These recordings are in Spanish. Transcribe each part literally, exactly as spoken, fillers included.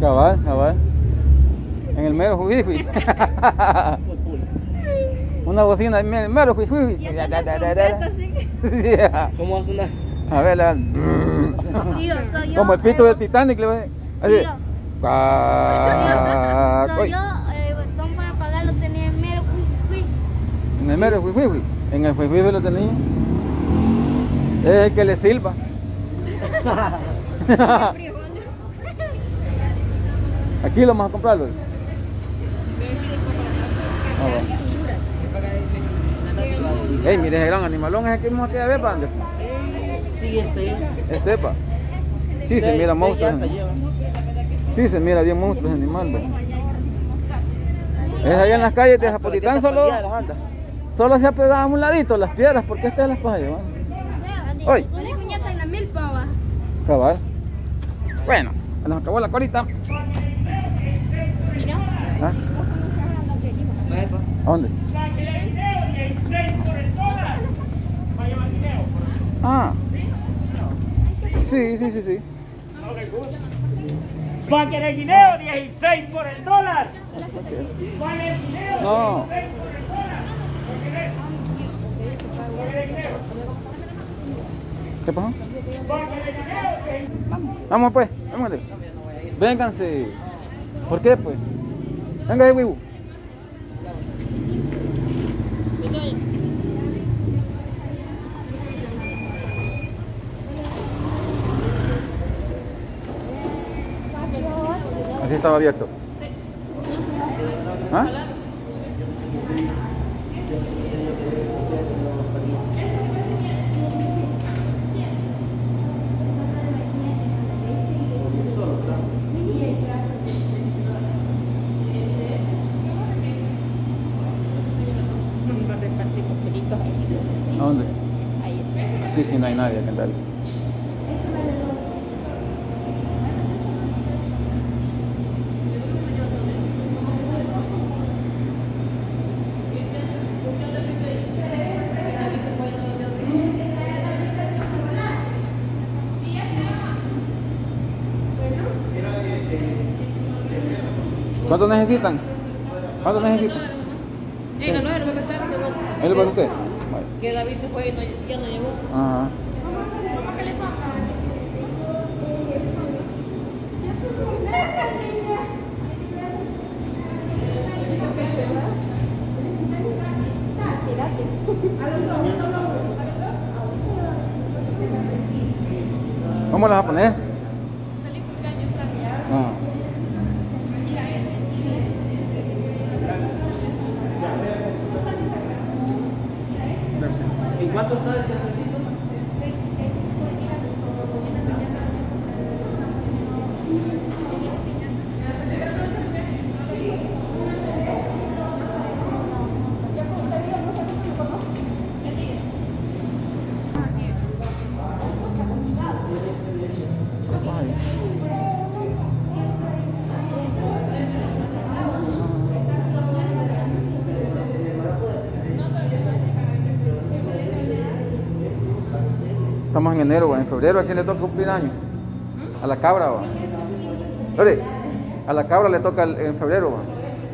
Cabal, cabal. En el mero juifi. Una bocina en el mero juifi. ¿Cómo va a sonar? A ver, la... Tío, soy yo. Como el pito del Titanic, le va así. Tío. Ah, Soy yo, el botón para apagar lo tenía en mero juifi. En el mero juifi. En el juifi lo tenía. Es el que le silba. Aquí lo vamos a comprarlo. Ey, mire ese gran animalón, es el que vimos aquella vez, ¿para dónde? Sí, este. Este, pa. Sí, se mira monstruo. Sí, se mira bien monstruo ese animal, ¿verdad? Es allá en las calles de Zapotitlán, solo, solo se ha pegado a un ladito las piedras, porque estas las puedes llevar. Hoy. Cabal. Bueno, se nos acabó la corita. ¿Ah? ¿A dónde? Ah. Sí, sí, sí, sí. ¿Va a querer guineo? dieciséis por el dólar. ¿Va a querer guineo? No. ¿Qué pasó? Vamos pues, vámonos. Vénganse. ¿Por qué pues? Venga ahí, Wibu. Así estaba abierto. ¿Ah? ¿A dónde? Sí, sí, no hay nadie acá en Dali. ¿Cuánto necesitan? ¿Cuánto necesitan? Venga, no, no me está ¿Ahí lo para usted? que David se fue y no, ya no llegó. Ajá. ¿Cómo las vas a poner? Ah. ¿En cuánto está este ratito? Estamos en enero, ¿va? En febrero, ¿a quién le toca cumplir años? A la cabra, ¿va? Lore, a la cabra le toca en febrero, ¿va?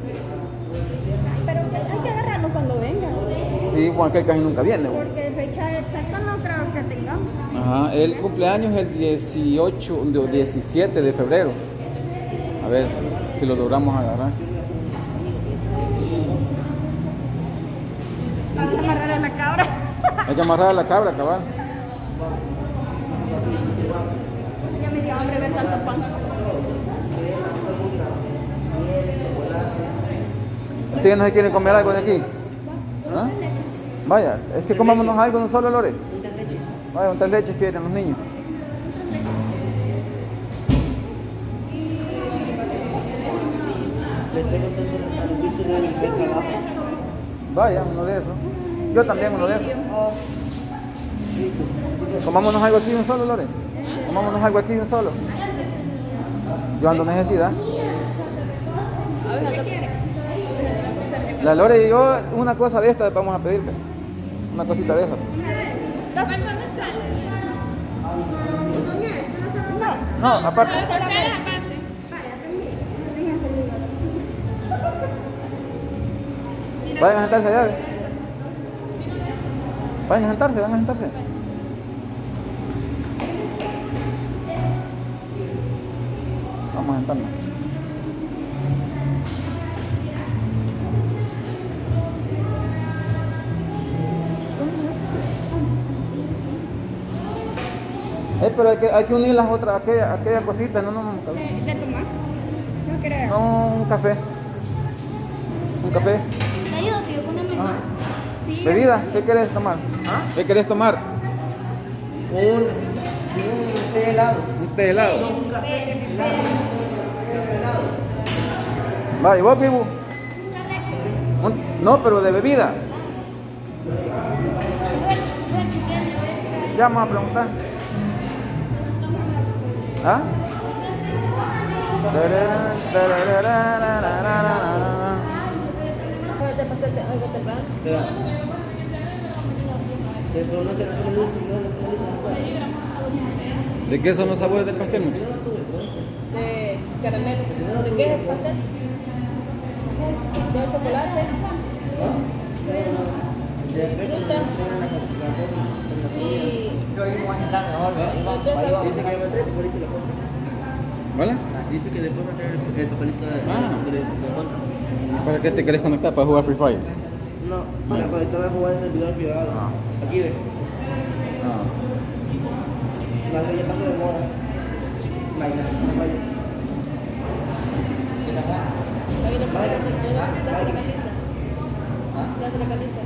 Pero hay que agarrarlo cuando venga. Sí, Juan, que casi nunca viene, ¿va? Porque fecha exacta no creo que tengamos. Ajá, el cumpleaños es el dieciocho, de diecisiete de febrero. A ver si lo logramos agarrar. Vamos a amarrar a la cabra. Hay que amarrar a la cabra, cabal. Ya me dio hambre ver tanto pan. ¿Ustedes no se quieren comer algo de aquí? ¿Ah? Vaya, es que comámonos algo no solo, Lore. Vaya, un tres leches quieren los niños. Le estoy contando a los diccionarios del trabajo. Vaya, uno de esos. Yo también uno de esos. Comámonos algo aquí de un solo, Lore. Comámonos algo aquí de un solo. Yo ando necesidad. La Lore y yo, una cosa de esta vamos a pedirle. Una cosita de esa. No, no, aparte. Vayan a sentarse allá. Vayan a sentarse, vayan a sentarse. Vamos a sentarnos. Eh, pero hay que, hay que unir las otras, aquellas aquella cositas, no, no, no. ¿De tomar? No creo. No, un café. Un café. ¿Te ayudo, tío, con una mesa? Ah. Sí. ¿Bebida? ¿Qué querés tomar? ¿Ah? ¿Qué querés tomar? Un, un té helado. Un té helado. No, un café helado. Café helado. Va, ¿y vos, Pibu? Un- No, pero de bebida. Ya vamos a preguntar. ¿Ah? Espera. Pero no te la pones luz, no te la luz, no puedes. ¿De qué son los sabores del pastel? De caramelo. ¿De qué es el pastel? De chocolate. Fruta. Y... Dice que va a traer el papelito de la compra. ¿Vale? Dice que después va a traer el papelito de Ah. de la compra. ¿Para qué te querés conectar? ¿Para jugar Free Fire? No, para cuando te vas a jugar en el servidor privado. Aquí ve. Ah. La que ya pasó de moda. Baila, baila. Ahí le pones la caliza. Ya se la caliza.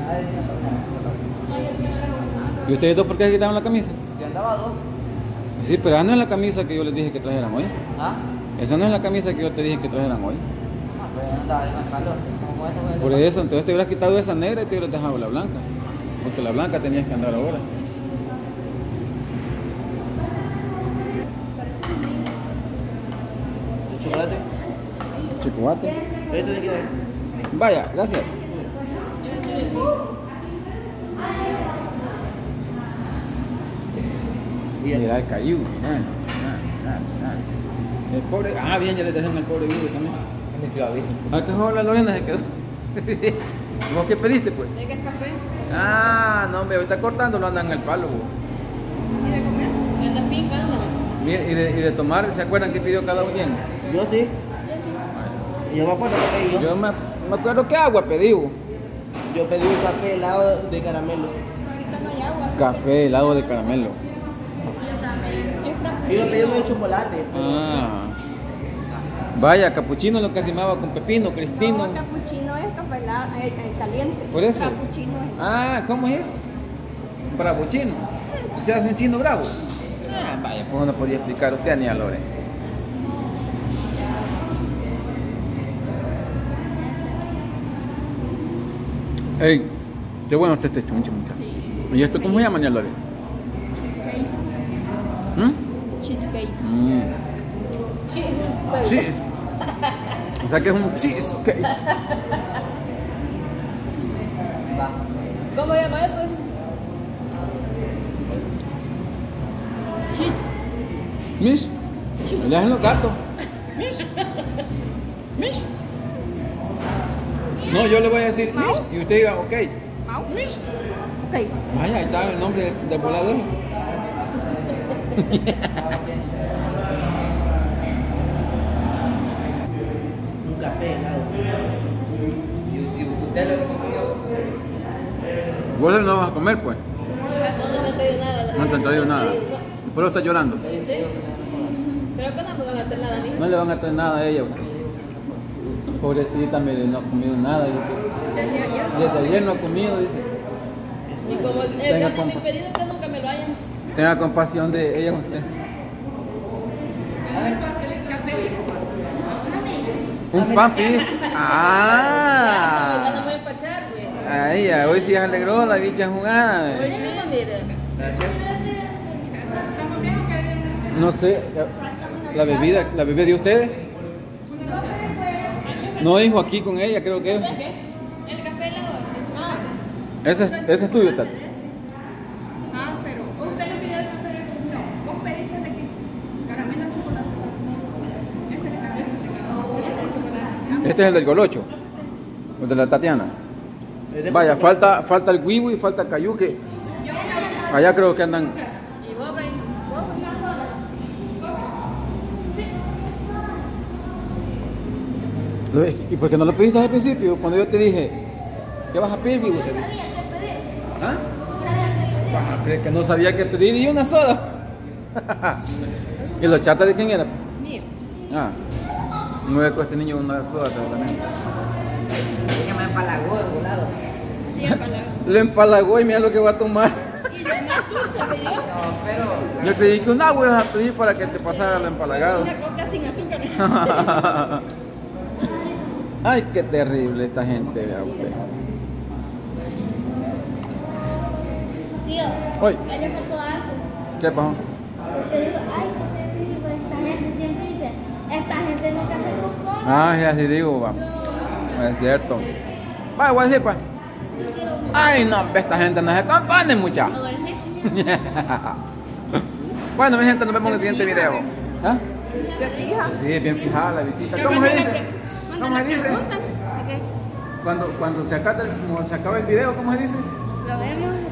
¿Y ustedes dos por qué se quitaron la camisa? Yo andaba dos. Sí, pero esa no es la camisa que yo les dije que trajeran hoy. ¿Ah? Esa no es la camisa que yo te dije que trajeran hoy. Ah, pero yo andaba en el calor. Como con esto voy a Por eso, entonces te hubieras quitado esa negra y te hubieras dejado la blanca. Porque la blanca tenías que andar ahora. ¿El chocolate? Chocolate. ¿Esto de qué es? Vaya, gracias. Mira el cayú, mira, mira, mira, mira. El pobre, ah bien, ya le dejaron al pobre Hugo también. Me quedo abierto. Ah, que joder, la Lorena se quedó. ¿Vos qué pediste pues? ¿De qué es café? Ah, no, hombre, ahorita cortando lo andan en el palo. Hugo. ¿Y de comer? En la finca anda. Mira, y de, y de tomar, ¿se acuerdan qué pidió cada uno? Yo sí. Y yo me acuerdo que yo. Yo me, me acuerdo que agua pedí, Hugo. Yo pedí un café helado de caramelo. Ahorita no hay agua. Café helado de caramelo. Yo también. Es Yo iba frappuccino. pidiendo de chocolate. Ah. Vaya, capuchino lo que rimaba con pepino, cristino. No, capuchino es café helado, eh, eh, caliente. Por eso. Capuchino es. Ah, ¿cómo es? Bravuchino. ¿O sea, es un chino bravo? Ah, vaya, pues no podía explicar usted ni a Lore. Ey, qué bueno está este chunche, muchacho. ¿Y esto cómo se llama, ni a Lore? ¿Mm? Cheesecake. Mm. Cheese. Cheese. O sea que es un cheesecake. ¿Cómo se llama eso? Cheese. Mish. Le hacen los gatos. Mish. Mish. No, yo le voy a decir Mish y usted diga, ok. Mish. Ok. Vaya, ahí está el nombre del volador. Un café helado. ¿Y, y usted lo comió? Vos no vas a comer, pues. No, no me han traído nada. No te han traído nada. No. Por eso está llorando. Sí. Pero que no me van a hacer nada a mí. No le van a traer nada a ella. Pobrecita, mire, no ha comido nada. Dice. Desde ayer no ha comido, dice. Y como el Tenga yo ni compa. mi pedido que nunca me lo hayan. Tenga compasión de ella usted. Un pan, pide. Ya no Ah. me voy a empachar, güey. Ahí, ya, hoy sí se alegró la bicha jugada. Hoy sí, mire. Gracias. No sé, la, la bebida, la bebida de ustedes. No dijo aquí con ella, creo que es. El café helado. Ah, Ese, es- ese es tuyo, Tati. Ah, pero usted le pidió el café de no. Vos pediste de qué? Caramelo o chocolate. Este es de caramelo. Este es de chocolate. Este es el del Golocho, el de la Tatiana. Vaya, falta, falta el Guibo y falta el Cayuque. Allá creo que andan. ¿Y vos, Brian? Lo- ¿Y por qué no lo pediste al principio? Cuando yo te dije, ¿qué vas a pedir, Guibo? Te dije. ¿Ah? Ah, ¿crees que no sabía qué pedir? Y una soda. ¿Y los chatas de quién era? Mío. Ah, no le cuesta este niño una soda también. Es que me empalagó de volado. Sí, empalagó. Lo empalagó y mira lo que va a tomar. Y yo no se pidió. No, pero. Yo te dije que un agua ibas a pedir para que te pasara lo empalagado. Una coca sin azúcar. Ay, qué terrible esta gente, vea usted. Tío, Oye, ayer faltó algo. ¿qué pasó? Te digo, ay, qué terrible esta gente. Siempre dice, esta gente nunca se compone. Ah, ya sí digo, va. Es cierto. Va, voy a decir, pues. Yo quiero un... Ay, no, esta gente no se compone, mucha. Bueno, mi gente, nos vemos en el siguiente video. ¿Ah? Sí, bien fijada la bichita. ¿Cómo se dice? ¿Cómo se dice? Cuando, cuando se acaba el, como se acaba el video, ¿cómo se dice? Lo vemos.